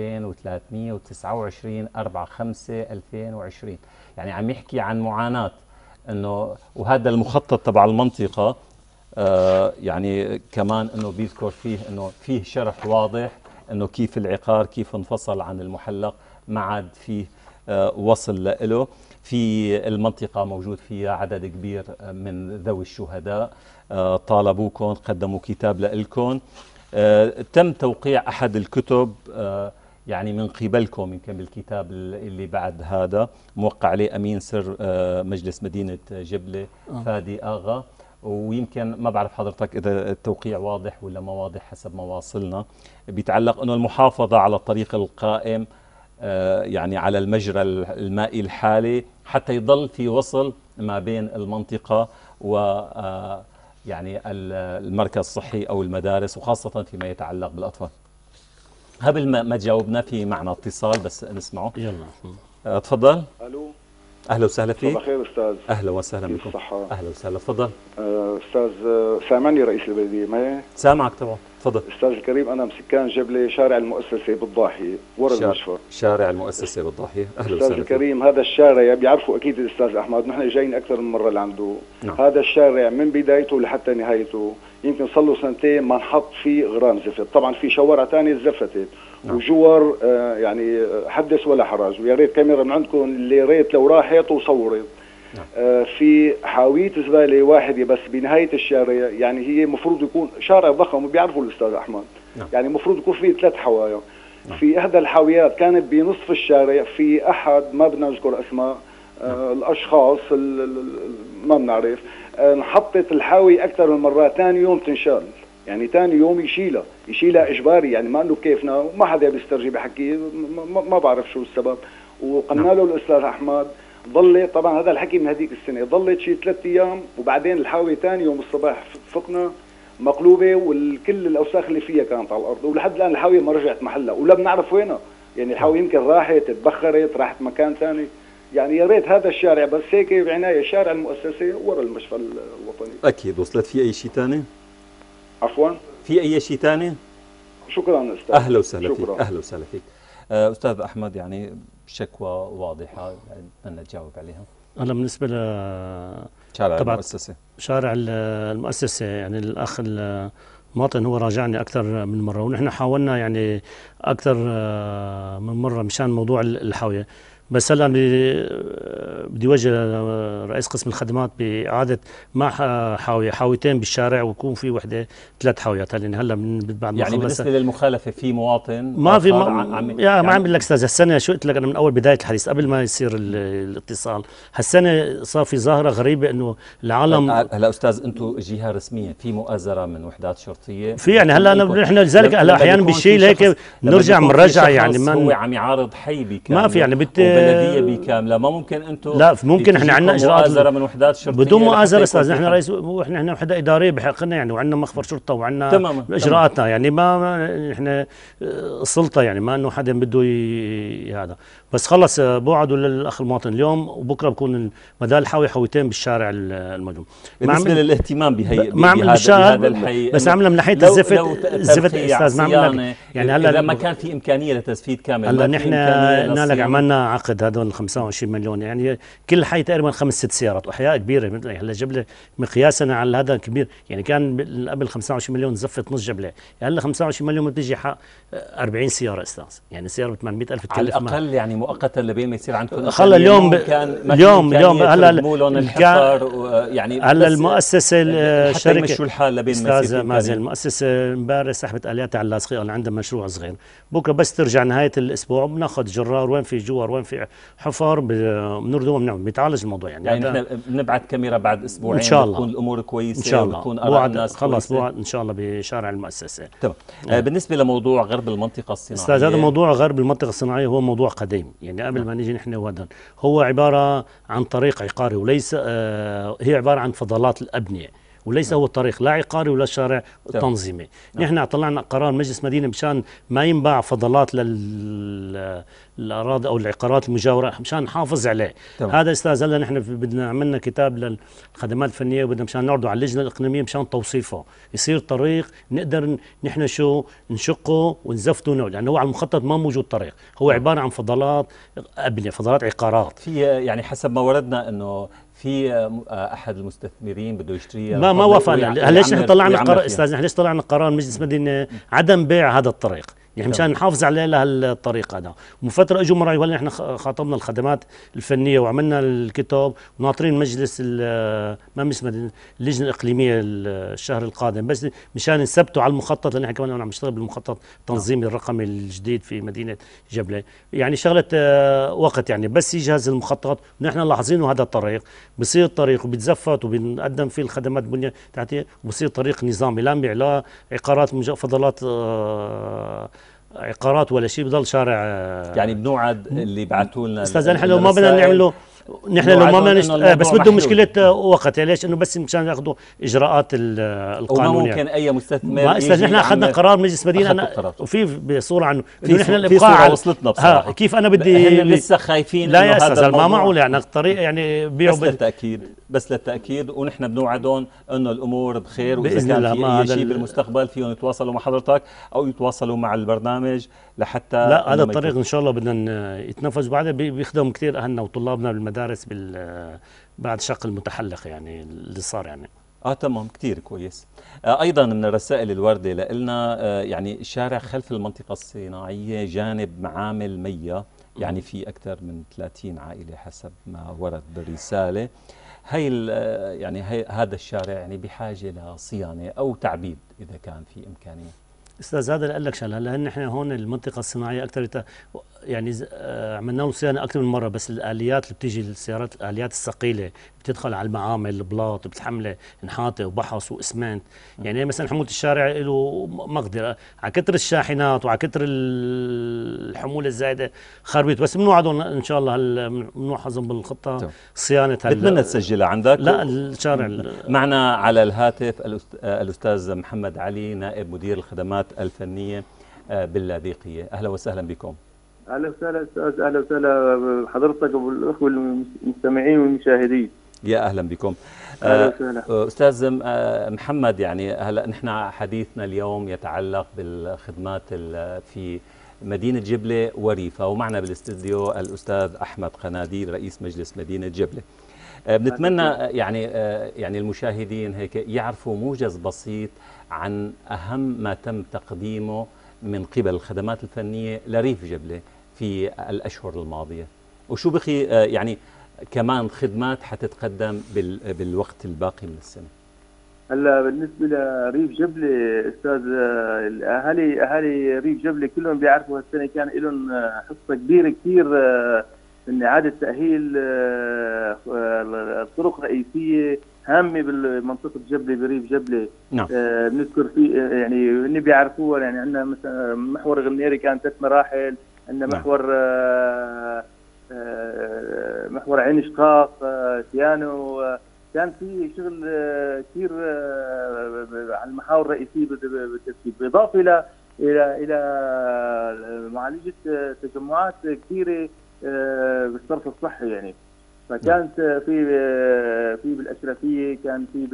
2329 4/5/2020. يعني عم يحكي عن معاناة انه، وهذا المخطط تبع المنطقة يعني كمان انه بيذكر فيه انه فيه شرح واضح انه كيف العقار كيف انفصل عن المحلق، ما عاد فيه وصل له. في المنطقة موجود فيها عدد كبير من ذوي الشهداء، طالبوكم، قدموا كتاب لإلكم. تم توقيع أحد الكتب يعني من قبلكم، يمكن بالكتاب اللي بعد هذا موقع عليه أمين سر مجلس مدينة جبلة فادي آغا، ويمكن ما بعرف حضرتك إذا التوقيع واضح ولا ما واضح حسب ما واصلنا. بيتعلق أنه المحافظة على الطريق القائم يعني على المجرى المائي الحالي حتى يضل في وصل ما بين المنطقة و يعني المركز الصحي أو المدارس، وخاصة فيما يتعلق بالأطفال. قبل ما تجاوبنا في معنا اتصال بس نسمعه. يلا تفضل. الو اهلا وسهلا فيك. صباح الخير استاذ. اهلا وسهلا بكم. الصحة. اهلا وسهلا، تفضل. استاذ سامعني رئيس البلديه معي؟ سامعك طبعا، تفضل. استاذ الكريم، انا مسكان جبلة، شارع المؤسسة بالضاحية ورا المشفى. شارع المؤسسة بالضاحية، اهلا وسهلا. استاذ الكريم، هذا الشارع بيعرفوا اكيد الاستاذ احمد، نحن جايين اكثر من مرة لعنده. نعم. هذا الشارع من بدايته لحتى نهايته يمكن صار له سنتين ما نحط فيه غرام زفت، طبعا في شوارع ثانية زفتت. نعم. وجوار يعني حدث ولا حرج، ويا ريت كاميرا من عندكم اللي ريت لو راحت وصورت. نعم. في حاوية زبالة واحدة بس بنهاية الشارع، يعني هي مفروض يكون شارع ضخم وبيعرفوا الأستاذ أحمد. نعم. يعني مفروض يكون فيه 3 حوايا. نعم. في إحدى الحاويات كانت بنصف الشارع في أحد، ما بدنا نذكر أسماء الأشخاص ما بنعرف، انحطت الحاوي أكثر من مرة، ثاني يوم تنشال، يعني ثاني يوم يشيلها إجباري، يعني ما إنه كيفنا، وما حدا بيسترجي بحكي، ما بعرف شو السبب. وقلنا له الأستاذ أحمد ضلت، طبعا هذا الحكي من هذيك السنة، ضلت شي 3 أيام، وبعدين الحاوي ثاني يوم الصباح فقنا مقلوبة، والكل الأوساخ اللي فيها كانت على الأرض، ولحد الآن الحاوية ما رجعت محلها، ولا بنعرف وينها، يعني الحاوية يمكن راحت تبخرت راحت مكان ثاني. يعني يا ريت هذا الشارع بس هيك بعناية، شارع المؤسسة ورا المشفى الوطني. أكيد. وصلت في أي شيء ثاني؟ عفوا؟ في أي شيء ثاني؟ شكرا أستاذ. أهلا وسهلا فيك. أهلا وسهلا فيك. أستاذ أحمد، يعني شكوى واضحة، يعني بدنا نجاوب عليها. أنا بالنسبة شارع المؤسسة، شارع المؤسسة، يعني الأخ المواطن هو راجعني أكثر من مرة، ونحن حاولنا يعني أكثر من مرة مشان موضوع الحاوية، بس هلا بدي وجه رئيس قسم الخدمات بإعادة ما حاويتين بالشارع، ويكون في وحده 3 حاويات. لأن هلا بعد ما يعني بالنسبة للمخالفة في مواطن ما في يعني ما عم بقول لك استاذ، هالسنة شو قلت لك أنا من أول بداية الحديث قبل ما يصير الاتصال، هالسنة صار في ظاهرة غريبة إنه العالم. هلا أستاذ، أنتم جهة رسمية، في مؤازرة من وحدات شرطية، في يعني هلا نحن لذلك هلا أحيانا بشيء هيك بنرجع بنرجع، يعني ما هو عم يعارض حي بكامل، ما في يعني بلدية بكاملة، ما ممكن انتم. لا ممكن احنا عندنا اجراءات مؤازرة من وحدات شرطية بدون مؤازرة استاذ. نحن رئيس، احنا وحدة إدارية بحقنا يعني، وعندنا مخبر شرطة وعندنا اجراءاتنا، يعني ما احنا السلطة، يعني ما انه حدا بده هذا. بس خلص بوعدوا للاخ المواطن اليوم وبكره بكون مدال الحاوي حاويتين بالشارع الموجود. بالنسبة للإهتمام بهذا الحي، بس عملنا من ناحية الزفت استاذ، ما عملنا يعني هلا لما كان في إمكانية لتزفيت كامل. هلا نحن قلنا لك عملنا عقد هذول 25 مليون، يعني كل حي تقريبا 5-6 سيارات، واحياء كبيره. هلا جبله مقياسنا على هذا كبير، يعني كان قبل 25 مليون زفت نص جبله، هلا 25 مليون بتجي حق 40 سياره استاذ، يعني سياره ب 800,000 تكلف على الاقل، يعني مؤقتا لبين ما يصير عندكم. خلى اليوم هلا يعني هلا المؤسسه الشركه يمشوا الحال لبين ما يصير. مازال المؤسسه امبارح سحبت الياتها على اللاصقيه، اللي عندها مشروع صغير، بكره بس ترجع نهايه الاسبوع بناخذ جرار، وين في جوار وين في حفر بنردوه بنعمل بيتعالج الموضوع. يعني نحن بنبعث كاميرا بعد اسبوعين ان شاء الله، بتكون الامور كويسه ان شاء الله، وبتكون اراء الناس خلص بوعد ان شاء الله بشارع المؤسسه. تمام. بالنسبه لموضوع غرب المنطقه الصناعيه استاذ، هذا موضوع غرب المنطقه الصناعيه هو موضوع قديم، يعني قبل ما نيجي نحن وهذا هو عباره عن طريق عقاري، وليس هي عباره عن فضلات الابنيه، وليس هو طريق لا عقاري ولا شارع تنظيمي. نحن طلعنا قرار مجلس مدينه مشان ما ينباع فضلات للاراضي او العقارات المجاوره، مشان نحافظ عليه. هذا استاذ هلا نحن بدنا عملنا كتاب للخدمات الفنيه، وبدنا مشان نعرضه على اللجنه الاقليميه مشان توصيفه، يصير طريق نقدر نحن شو نشقه ونزفته لانه يعني هو على المخطط ما موجود طريق، هو عباره عن فضلات ابنيه، فضلات عقارات. في يعني حسب ما وردنا انه في احد المستثمرين بده يشتريها، ما وافقنا. ليش نحن طلعنا قرار استاذ، نحن ليش طلعنا قرار مجلس مدينه عدم بيع هذا الطريق، يعني مشان نحافظ عليه لهالطريق هذا. ومن فتره اجوا مراي، ولا نحن خاطبنا الخدمات الفنيه وعملنا الكتاب، وناطرين مجلس ما مش اللجنه الاقليميه الشهر القادم، بس مشان نثبتوا على المخطط، لان احنا كمان عم نشتغل بالمخطط التنظيمي الرقمي الجديد في مدينه جبله. يعني شغله وقت، يعني بس يجهز المخطط، ونحن لاحظينه هذا الطريق بصير طريق وبيتزفت وبنقدم فيه الخدمات البنيه تحتيه، وبصير طريق نظامي، لا نبيع لا عقارات فضلات عقارات ولا شيء، بضل شارع. يعني بنوعد اللي بعثوا لنا استاذ، نحن لو ما بدنا نعمله نحن لو ما بس بدهم مشكله وقت، ليش؟ انه بس مشان ياخذوا اجراءات القانونيه، وما ممكن اي مستثمر ما نحن اخذنا قرار مجلس مدينه وفي بصوره عنه انه نحن الابقاء وصلتنا بصراحه. كيف انا بدي لسه خايفين لا يا استاذ ما معقول يعني الطريق يعني بيعوا بس للتاكيد ونحن بنوعدهم انه الامور بخير، باذن واذا الله كان في اي شيء بالمستقبل فيهم يتواصلوا مع حضرتك او يتواصلوا مع البرنامج لحتى لا هذا الطريق ان شاء الله بدنا يتنفذ. بعدها بيخدم كثير اهلنا وطلابنا بالمدارس بعد شق المتحلق يعني اللي صار يعني. تمام، كثير كويس. ايضا من الرسائل الوارده لنا يعني الشارع خلف المنطقه الصناعيه جانب معامل ميه، يعني في اكثر من 30 عائله حسب ما ورد بالرساله. هذا الشارع يعني بحاجه لصيانه او تعبيد اذا كان في امكانيه. استاذ هذا اللي قال لك شغله، هلا نحن هون المنطقه الصناعيه اكثر يعني عملنا له صيانه اكثر من مره، بس الاليات اللي بتيجي السيارات الاليات الثقيله بتدخل على المعامل البلاط بتحمله نحاته وبحص واسمنت، يعني مثلا حموله الشارع له مقدره على كثر الشاحنات وعلى كثر الحموله الزايده خربت، بس بنوعدهم ان شاء الله بنوحظهم بالخطه صيانه. بتمنى تسجلها عندك؟ لا الشارع معنا على الهاتف الاستاذ محمد علي نائب مدير الخدمات الفنيه باللاذقيه. اهلا وسهلا بكم. اهلا وسهلا استاذ، اهلا وسهلا بحضرتك وبالاخوه المستمعين والمشاهدين. يا اهلا بكم. اهلا وسهلا استاذ محمد، يعني هلا نحن حديثنا اليوم يتعلق بالخدمات في مدينه جبله وريفه، ومعنا بالاستديو الاستاذ احمد قناديل رئيس مجلس مدينه جبله. بنتمنى يعني المشاهدين هيك يعرفوا موجز بسيط عن اهم ما تم تقديمه من قبل الخدمات الفنيه لريف جبله في الاشهر الماضيه، وشو بقي يعني كمان خدمات حتتقدم بالوقت الباقي من السنه. هلا بالنسبه لريف جبله استاذ، اهالي ريف جبله كلهم بيعرفوا هالسنه كان لهم حصه كبيره كثير من اعاده تاهيل الطرق الرئيسيه هامه بالمنطقه جبله بريف جبله. نعم. بنذكر في يعني اللي بيعرفوها، يعني عندنا مثلا محور غنيري كان 3 مراحل، عندنا محور عين شقاق، تيانو، كان في شغل كثير على المحاور الرئيسيه بالترتيب، بالاضافه الى معالجه تجمعات كثيره بالصرف الصحي يعني. فكانت في بالاشرفيه، كان في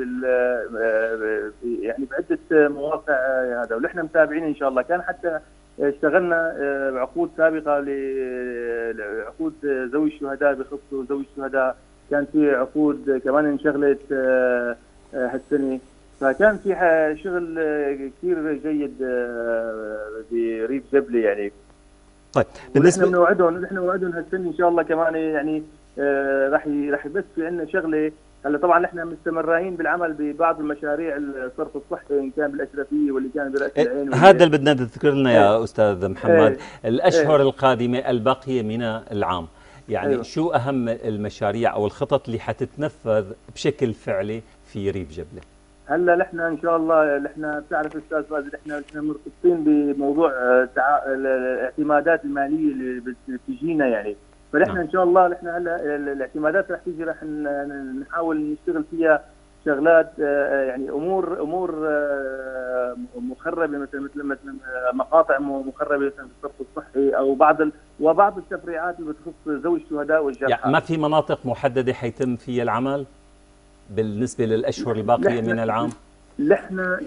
يعني بعده مواقع هذا، ونحن متابعين ان شاء الله. كان حتى اشتغلنا بعقود سابقه لعقود ذوي الشهداء، بخصوص ذوي الشهداء كان في عقود كمان انشغلت هالسنه، فكان في شغل كثير جيد بريف جبله يعني. طيب بالنسبه نحن نوعدهم هالسنه ان شاء الله كمان يعني راح بس في عندنا شغله. هلا طبعا نحن مستمرين بالعمل ببعض المشاريع الصرف الصحي، ان كان بالاشرفيه واللي كان براس العين. هذا اللي بدنا تذكر لنا يا استاذ محمد. الاشهر القادمه الباقيه من العام، يعني شو اهم المشاريع او الخطط اللي حتتنفذ بشكل فعلي في ريف جبله؟ هلا نحن ان شاء الله، نحن بتعرف استاذ فاضل نحن مرتبطين بموضوع الاعتمادات الماليه اللي بتجينا يعني. فنحن ان شاء الله نحن هلا الاعتمادات رح تيجي، رح نحاول نشتغل فيها شغلات يعني امور مخربه، مثل مقاطع مخربه مثلا بالصرف الصحي، او بعض التفريعات اللي بتخص ذوي الشهداء والجرحى. يعني ما في مناطق محدده حيتم فيها العمل بالنسبه للاشهر الباقيه من العام؟ نحن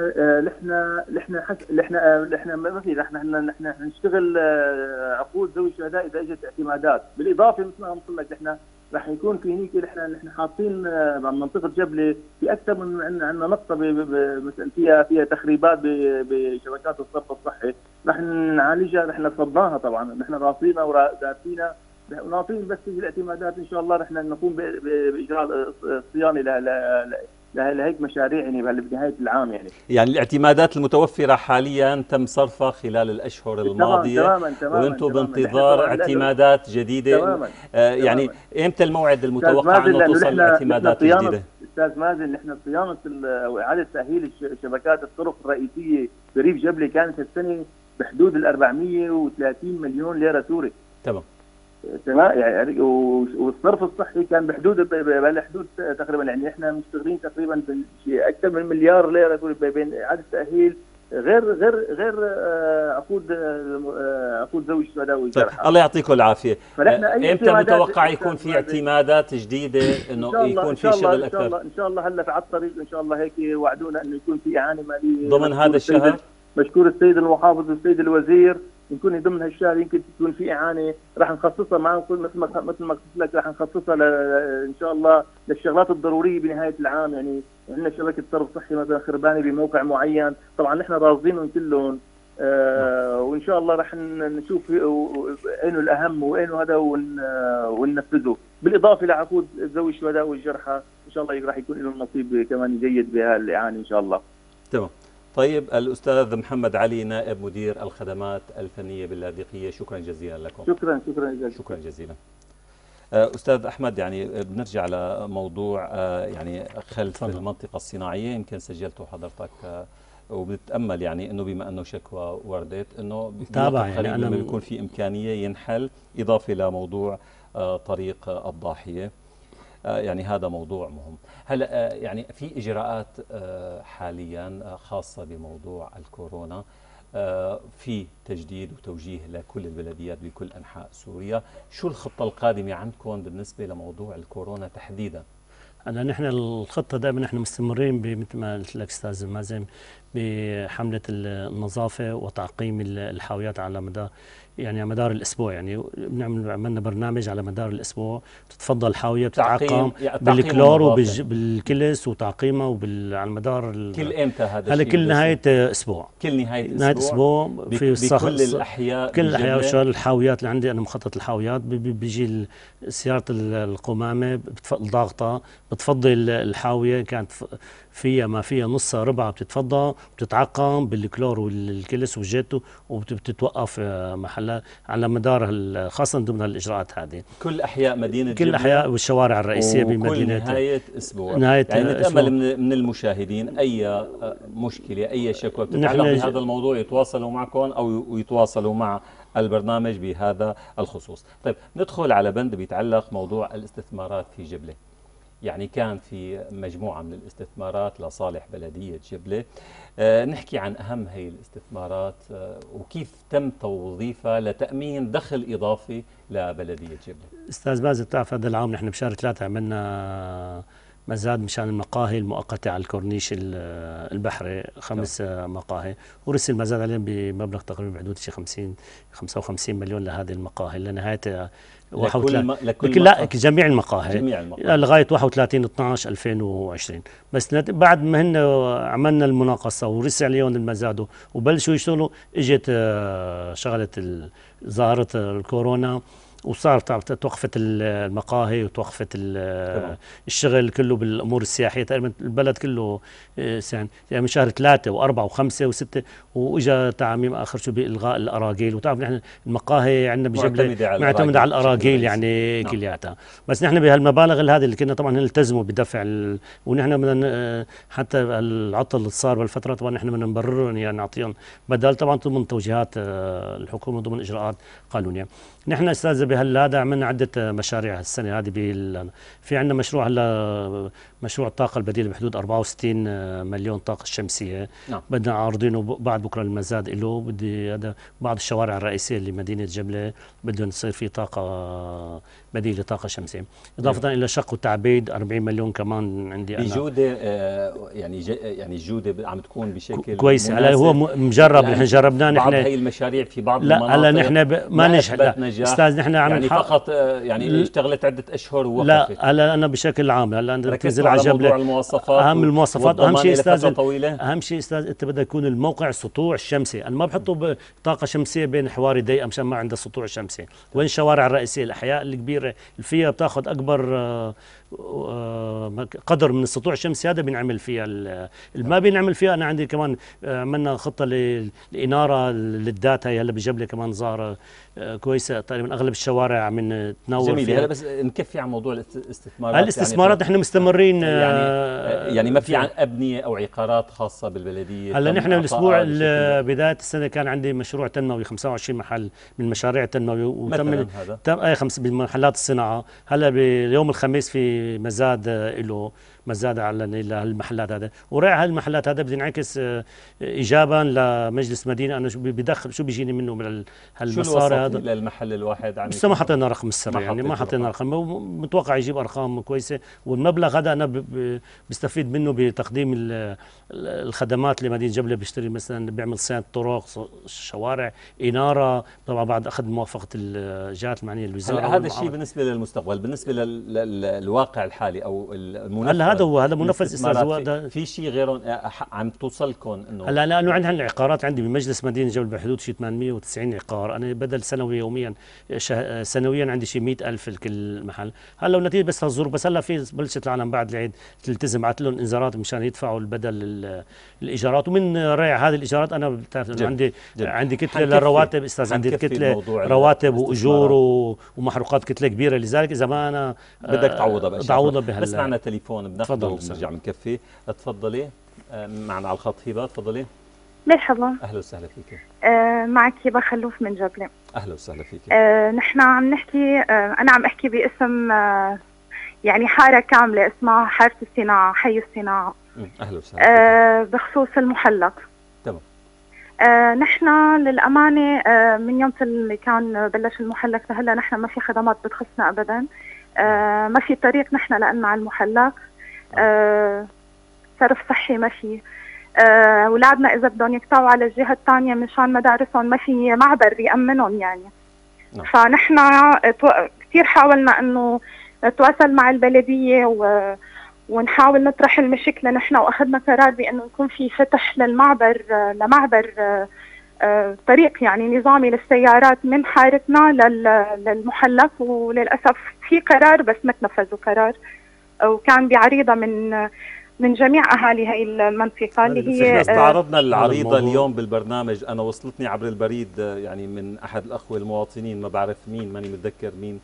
نشتغل عقود ذوي الشهداء اذا اجت اعتمادات، بالاضافه مثل ما قلت لك نحن رح يكون في هنيك نحن حاطين منطقه جبله في اكثر من عندنا نقطه مثلا فيها تخريبات بشبكات الصرف الصحي، رح نعالجها، رح نصدناها طبعا، نحن راصينا ودارسينا، وناطرين بس تيجي الاعتمادات ان شاء الله رح نقوم باجراء الصيانه لهيك مشاريع يعني بنهايه العام يعني. يعني الاعتمادات المتوفره حاليا تم صرفها خلال الاشهر الماضيه، تماما وانتم بانتظار اعتمادات جديده. يعني امتى الموعد المتوقع انه توصل الاعتمادات الجديده؟ استاذ مازن، نحن صيانه او اعاده تاهيل شبكات الطرق الرئيسيه بريف جبله كانت السنه بحدود ال 430 مليون ليره سوري. تمام. يعني والصرف الصحي كان بحدود تقريبا، يعني احنا مشتغلين تقريبا اكثر من مليار ليره بين اعاده تاهيل غير عقود ذوي الشهداء والجرحى. الله يعطيكم العافيه. امتى متوقع يكون في اعتمادات جديده انه يكون في شغل اكثر؟ ان شاء الله هلا على الطريق ان شاء الله هيك وعدونا انه يكون في اعانه ماليه ضمن هذا الشهر. مشكور السيد المحافظ والسيد الوزير، يكون ضمن هالشهر يمكن تكون في اعانه راح نخصصها معكم مثل ما قلت لك، راح نخصصها ان شاء الله للشغلات الضروريه بنهايه العام. يعني عندنا شبكه صرف صحي مثلا خربانه بموقع معين، طبعا نحن راصدينهم كلهم وان شاء الله راح نشوف اينه الاهم واينه هذا وننفذه، بالاضافه لعقود ذوي الشهداء والجرحى ان شاء الله راح يكون لهم نصيب كمان جيد بهالاعانه ان شاء الله. تمام. طيب الأستاذ محمد علي نائب مدير الخدمات الفنية باللاذقية، شكرا جزيلا لكم. شكرا جزيلا. أستاذ أحمد، يعني بنرجع لموضوع يعني خلف المنطقة الصناعية، يمكن سجلته حضرتك وبتأمل يعني أنه بما أنه شكوى وردت أنه طبعا يعني لما بيكون في إمكانية ينحل، إضافة لموضوع طريق الضاحية. يعني هذا موضوع مهم. هلا يعني في اجراءات حاليا خاصه بموضوع الكورونا، في تجديد وتوجيه لكل البلديات بكل انحاء سوريا، شو الخطه القادمه عندكم بالنسبه لموضوع الكورونا تحديدا؟ هلا نحن الخطه دائما نحن مستمرين مثل ما قلت لك استاذ مازن بحمله النظافه وتعقيم الحاويات على مدار الاسبوع. يعني عملنا برنامج على مدار الاسبوع، تتفضل الحاويه بتتعقم بالكلور وبالكلس وتعقيمها على مدار كل امتى هذا الشيء؟ هلا كل نهايه اسبوع. كل نهايه اسبوع في بكل الاحياء. كل الاحياء والشوارع الحاويات اللي عندي انا مخطط الحاويات، بيجي سياره القمامه ضاغطه بتفضل الحاويه كانت فيها ما فيها نصها ربعها بتتفضى بتتعقم بالكلور والكلس والجيتو وبتتوقف محلها على مدار خاصه ضمن الاجراءات هذه. كل احياء مدينه كل الاحياء والشوارع الرئيسيه بمدينه. نهايه اسبوع. يعني نتامل من المشاهدين اي مشكله اي شكوى بتتعلق بهذا الموضوع يتواصلوا معكم او يتواصلوا مع البرنامج بهذا الخصوص. طيب ندخل على بند بيتعلق موضوع الاستثمارات في جبلة. يعني كان في مجموعة من الاستثمارات لصالح بلدية جبلة، نحكي عن أهم هي الاستثمارات وكيف تم توظيفها لتأمين دخل إضافي لبلدية جبلة. أستاذ مازن، بتعرف هذا العام نحن بشهر 3 عملنا مزاد مشان المقاهي المؤقتة على الكورنيش البحري، 5 مقاهي، ورسل مزاد عليهم بمبلغ تقريبا بحدود شي 55 مليون لهذه المقاهي لنهاية جميع المقاهي لغايه 31/12/2020. بس بعد ما هن عملنا المناقصه ورسل عليهم المزاد وبلشوا يشتغلوا، اجت شغله ظاهره الكورونا وصار توقفت المقاهي وتوقفت الشغل كله بالامور السياحيه، تقريبا البلد كله يعني من شهر 3 و4 و5 و6، واجا تعميم اخر شو بالغاء الاراجيل. وتعرف نحن المقاهي عندنا بجبلة معتمده على الاراجيل يعني كلياتها. بس نحن بهالمبالغ هذه اللي كنا طبعا نلتزموا بدفع ونحن بدنا حتى العطل اللي صار بالفتره طبعا نحن بدنا نبررهم يعني نعطيهم بدل، طبعا ضمن توجيهات الحكومه ضمن اجراءات قانونيه. نحن استاذ بهالهذا عملنا عده مشاريع السنه هذه. في عندنا مشروع هلا مشروع الطاقه البديله بحدود 64 مليون طاقه شمسيه. بدنا عارضينه بعد بكره المزاد له. بدي هذا بعض الشوارع الرئيسيه لمدينه جبلة بدهم يصير في طاقه بديله طاقه شمسيه، اضافه الى شق وتعبيد 40 مليون كمان عندي انا. بجوده يعني الجوده عم تكون بشكل كويس. هلا هو مجرب، نحن جربناه. نحن بعض هي المشاريع في بعض المناطق لا هلا نحن ما نجح استاذ، نحن عم يعني فقط يعني اشتغلت عده اشهر ووقفت. لا هلا انا بشكل عام هلا انت بتنزل على جبلة المواصفات، اهم المواصفات. اهم شيء استاذ اهم شيء استاذ انت بدك يكون الموقع سطوع الشمسي. انا ما بحطه طاقه شمسيه بين حواري ضيقه مشان ما عنده سطوع شمسي. وين الشوارع الرئيسيه الاحياء الكبيره اللي فيها بتاخذ اكبر قدر من السطوع الشمسي هذا بنعمل فيها. ما بنعمل فيها، انا عندي كمان عملنا خطه للاناره للدات، هي هلا بجبله كمان ظاهره كويسه. تقريبا اغلب الشوارع من تناول جميل. فيها. هلا بس نكفي عن موضوع الاستثمارات. الاستثمارات يعني احنا مستمرين يعني ما في ابنيه او عقارات خاصه بالبلديه. هلا نحن الاسبوع بدايه السنه كان عندي مشروع تنموي 25 محل من مشاريع التنموي، وتم بمحلات الصناعه. هلا بيوم الخميس في مزاد له مزاد على المحلات هذا، ورائع هالمحلات هذا بده ينعكس ايجابا لمجلس مدينه. انا بدخل شو بيجيني منه من هالمصاري هذا للمحل الواحد. لسه ما حطينا رقم السر، يعني ما حطينا رقم، متوقع يجيب ارقام كويسه. والمبلغ هذا انا بستفيد منه بتقديم الخدمات لمدينه جبله. بيشتري مثلا بيعمل صيانه طرق، شوارع، اناره، طبعا بعد اخذ موافقه الجهات المعنيه الوزاره. هذا الشيء بالنسبه للمستقبل. بالنسبه للواقع الحالي او هلا هذا منفذ استاذ. في شيء غيرهم عم توصلكم انه هلا لانه عندنا العقارات عندي بمجلس مدينه جبل بحدود شيء 890 عقار. انا بدل سنوي يوميا سنويا عندي شيء 100,000 لكل محل. هلا ونتيجه بس الظروف، بس هلا في بلشت العالم بعد العيد تلتزم، بعثت لهم انذارات مشان يدفعوا البدل الايجارات. ومن رائع هذه الايجارات انا بتعرف عندي كتله للرواتب استاذ، عندي كتله رواتب واجور ومحروقات كتله كبيره. لذلك اذا ما انا بدك تعوضها بس معنا تليفون بناخذه وبنرجع بنكفي. تفضلي معنا على الخط هبه، تفضلي. مرحبا. اهلا وسهلا فيك. معك هبه خلوف من جبله. اهلا وسهلا فيك. نحن عم نحكي، انا عم احكي باسم يعني حاره كامله اسمها حاره الصناعه، حي الصناعه. اهلا وسهلا. بخصوص المحلق. تمام. نحن للامانه من يوم اللي كان بلش المحلق لهلا نحن ما في خدمات بتخصنا ابدا. ما في طريق نحن لنا على المحلق. صرف صحي ما في. اولادنا اذا بدهم يقطعوا على الجهه الثانيه مشان مدارسهم ما في معبر يامنهم يعني. فنحن كثير حاولنا انه نتواصل مع البلديه ونحاول نطرح المشكله نحن، واخذنا قرار بانه يكون في فتح لمعبر طريق يعني نظامي للسيارات من حارتنا للمحلق. وللاسف في قرار بس ما تنفذوا قرار، وكان بعريضه من جميع اهالي هي المنطقه اللي هي. احنا استعرضنا العريضه اليوم بالبرنامج. انا وصلتني عبر البريد يعني من احد الاخوه المواطنين، ما بعرف مين، ماني متذكر مين،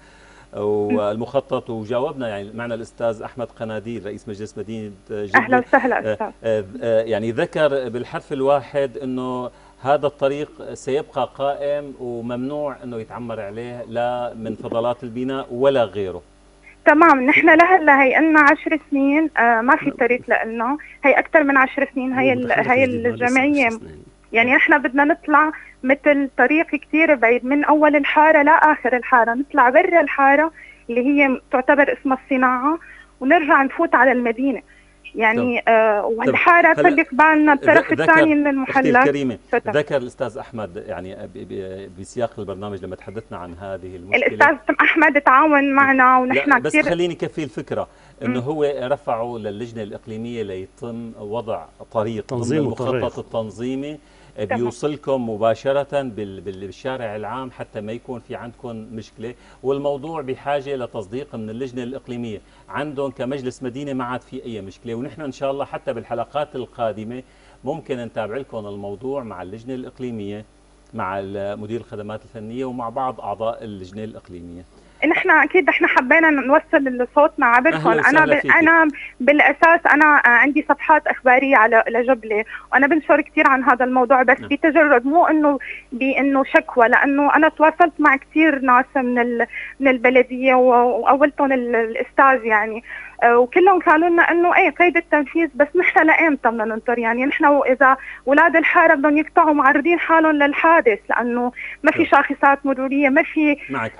والمخطط، وجاوبنا. يعني معنا الاستاذ احمد قناديل رئيس مجلس مدينه جبله. اهلا وسهلا استاذ. يعني ذكر بالحرف الواحد انه هذا الطريق سيبقى قائم وممنوع انه يتعمر عليه لا من فضلات البناء ولا غيره. تمام. نحن لهلا هي لنا 10 سنين ما في طريق لنا، هي اكثر من 10 سنين. هي الجمعيه يعني نحن بدنا نطلع مثل طريق كثير بعيد من اول الحاره لاخر الحاره، نطلع برا الحاره اللي هي تعتبر اسمها الصناعه ونرجع نفوت على المدينه يعني. والحاره تلي قبالنا الطرف الثاني من المحلات. الكريمه ذكر الاستاذ احمد يعني بسياق البرنامج لما تحدثنا عن هذه المشكله. الاستاذ احمد تعاون معنا ونحن بس خليني كفي الفكره انه هو رفعوا للجنه الاقليميه ليتم وضع طريق ضمن المخطط التنظيمي بيوصلكم مباشرة بالشارع العام حتى ما يكون في عندكم مشكلة. والموضوع بحاجة لتصديق من اللجنة الإقليمية. عندهم كمجلس مدينة ما عاد في أي مشكلة، ونحن إن شاء الله حتى بالحلقات القادمة ممكن نتابع لكم الموضوع مع اللجنة الإقليمية، مع مدير الخدمات الفنية، ومع أعضاء اللجنة الإقليمية. نحن اكيد احنا حبينا نوصل صوتنا عبركم. انا بالاساس انا عندي صفحات اخباريه على جبله، وانا بنشر كثير عن هذا الموضوع بس بتجرد، مو بانه شكوى، لانه انا تواصلت مع كثير ناس من البلديه واولتهم الاستاذ يعني، وكلهم قالوا لنا انه ايه قيد التنفيذ، بس نحن لايمتى بدنا ننطر يعني. نحن اذا اولاد الحاره بدهم يقطعوا معرضين حالهم للحادث، لانه ما في شاخصات مروريه، ما في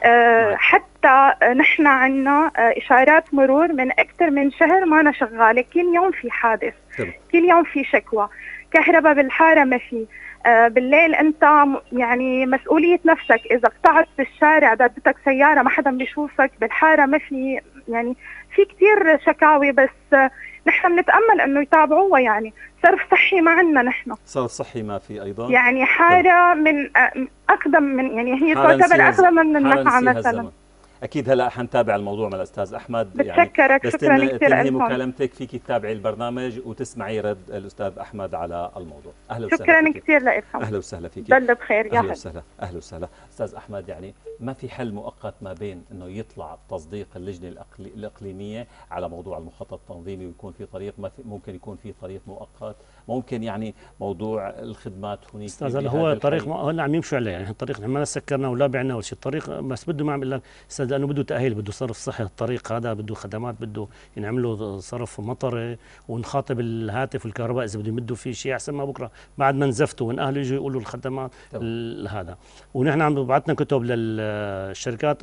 حتى نحن عندنا اشارات مرور من اكثر من شهر ما أنا شغاله، كل يوم في حادث، كل يوم في شكوى. كهرباء بالحاره ما في. بالليل انت يعني مسؤوليه نفسك، اذا قطعت بالشارع بدك سياره ما حدا بيشوفك. بالحاره ما في يعني، في كثير شكاوي، بس نحن بنتامل انه يتابعوها يعني. صرف صحي ما عندنا نحن، صرف صحي ما في ايضا يعني. حاره من اقدم من يعني هي تعتبر اقدم من المسعى مثلا. اكيد هلا حنتابع الموضوع مع الاستاذ احمد. بتشكرك، بس شكرا كثير تنهي لكم. مكالمتك فيك تتابعي البرنامج وتسمعي رد الاستاذ احمد على الموضوع. اهلا وسهلا شكرا فيك. كثير لكم. اهلا وسهلا فيك. ضل بخير. يا اهلا وسهلا. اهلا وسهلا استاذ احمد. يعني ما في حل مؤقت ما بين انه يطلع تصديق اللجنه الاقليميه على موضوع المخطط التنظيمي ويكون في طريق، ما في ممكن يكون في طريق مؤقت، ممكن يعني موضوع الخدمات هناك استاذ هلا هو طريق هلا عم يمشوا عليه، يعني الطريق ما سكرنا ولا بعنا ولا شيء، الطريق بس بده ما عم يقول لك استاذ لانه بده تاهيل، بده صرف صحي، الطريق هذا بده خدمات، بده ينعملوا صرف مطري ونخاطب الهاتف والكهرباء اذا بده يمدوا فيه شيء احسن ما بكره بعد ما نزفتوا وان اهله يجوا يقولوا الخدمات هذا. ونحن عم بعثنا كتب للشركات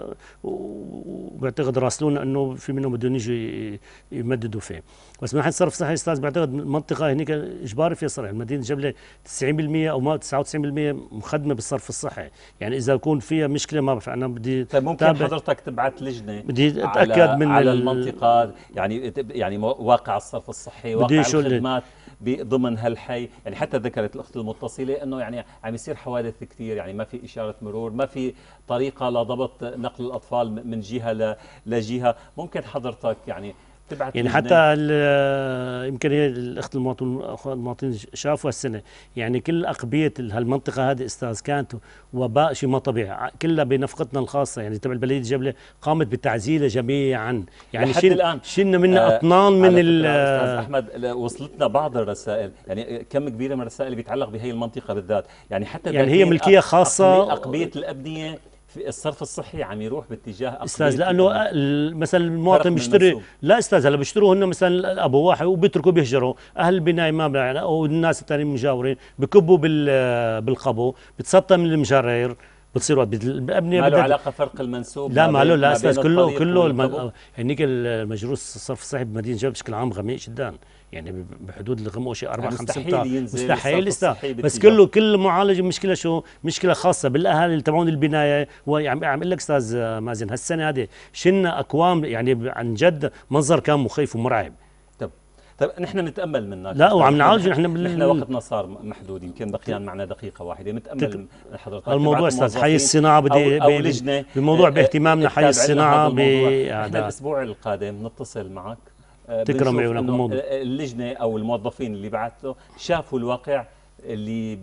وبعتقد راسلونا انه في منهم بدهم يجوا يمددوا فيه، بس من ناحيه صرف صحي استاذ بعتقد المنطقه هنيك اجباري فيها صرف، مدينه جبله 90% او ما 99% مخدمه بالصرف الصحي، يعني اذا يكون فيها مشكله ما بعرف انا بدي. طيب ممكن حضرتك تبعث لجنه بدي اتاكد من على المنطقه، يعني واقع الصرف الصحي، واقع الخدمات ضمن هالحي، يعني حتى ذكرت الاخت المتصله انه يعني عم يصير حوادث كثير، يعني ما في اشاره مرور، ما في طريقه لضبط نقل الاطفال من جهه لجهه، ممكن حضرتك يعني تبعت يعني حتى يمكن هي الاخت المواطنين شافوا السنه، يعني كل اقبيه هالمنطقه هذه استاذ كانت وباء شيء ما طبيعي، كلها بنفقتنا الخاصه يعني تبع البلديه جبله قامت بتعزيله جميعا، يعني شلنا منها اطنان من استاذ احمد وصلتنا بعض الرسائل، يعني كم كبيره من الرسائل اللي بيتعلق بهي المنطقه بالذات، يعني حتى يعني هي ملكيه خاصه، اقبيه الابنيه الصرف الصحي عم يروح باتجاه استاذ لانه مثلا المواطن بيشتري، لا استاذ هلا بيشتروا هن مثلا الابو واحد وبيتركوا بيهجروا، اهل البنايه ما او الناس الثانيين مجاورين بكبوا بالقبو، بتسطى من المجرير، بتصير الابنيه ما له علاقه فرق المنسوب، لا ما له، لا استاذ كله هنيك المجروس الصرف الصحي بمدينه جبل بشكل عام غميق جدا، يعني بحدود الغمق شيء 4 5 امتار مستحيل استاذ، بس كل معالجه مشكله شو؟ مشكله خاصه بالاهالي اللي تبعون البنايه، وعم اقول لك استاذ مازن هالسنه هذه شلنا اكوام، يعني عن جد منظر كان مخيف ومرعب. طيب نحن نتامل منك، لا وعم نعالج نحن وقتنا صار محدود، يمكن بقيان معنا دقيقه واحده، نتامل من حضرتك الموضوع استاذ حي الصناعه بدي أو لجنه بموضوع باهتمامنا حي الصناعه احنا الاسبوع القادم نتصل معك تكرم عيونك. اللجنه او الموظفين اللي بعثوا شافوا الواقع اللي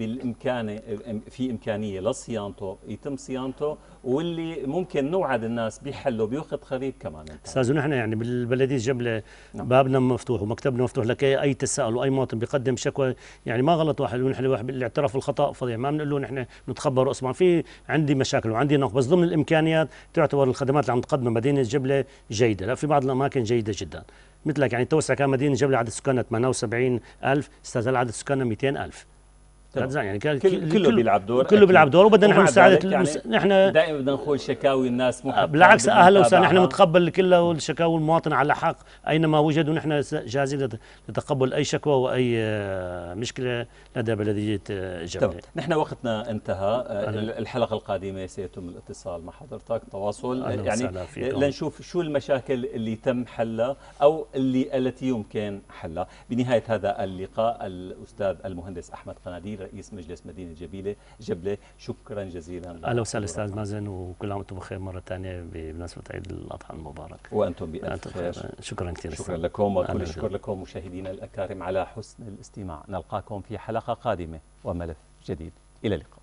في امكانيه لصيانته يتم صيانته، واللي ممكن نوعد الناس بحله بياخذ خريب كمان. استاذ نحن يعني بالبلديه جبله بابنا مفتوح ومكتبنا مفتوح لك اي تساؤل واي مواطن بيقدم شكوى، يعني ما غلط واحد، ونحن واحد الاعتراف بالخطا فظيع، ما بنقول له نحن نتخبر اسمع في عندي مشاكل وعندي نقص، بس ضمن الامكانيات تعتبر الخدمات اللي عم تقدمها مدينه جبله جيده، لا في بعض الاماكن جيده جدا مثلك يعني توسع كان مدينه جبله عدد سكانها 78,000 استاذ هلا عدد سكانها 200,000 يعني كله بيلعب دور، كله بيلعب دور، وبدنا نحن مساعده يعني نحن دائما بدنا نقول شكاوي الناس بالعكس اهلا وسهلا، نحن نتقبل كلها والشكاوي المواطن على حق اينما وجد، ونحن جاهزين لتقبل اي شكوى واي مشكله لدى بلديه جبله. نحن وقتنا انتهى، الحلقه القادمه سيتم الاتصال مع حضرتك تواصل، يعني لنشوف شو المشاكل اللي تم حلها او التي يمكن حلها. بنهايه هذا اللقاء الاستاذ المهندس احمد قناديل رئيس مجلس مدينة جبلة، شكرا جزيلا. اهلا وسهلا استاذ مازن، وكل عام وانتم بخير مرة ثانية بمناسبة عيد الأضحى المبارك. وانتم بألف خير. شكرا كثير. شكرا لكم وكل الشكر لكم مشاهدينا الأكارم على حسن الاستماع. نلقاكم في حلقة قادمة وملف جديد، إلى اللقاء.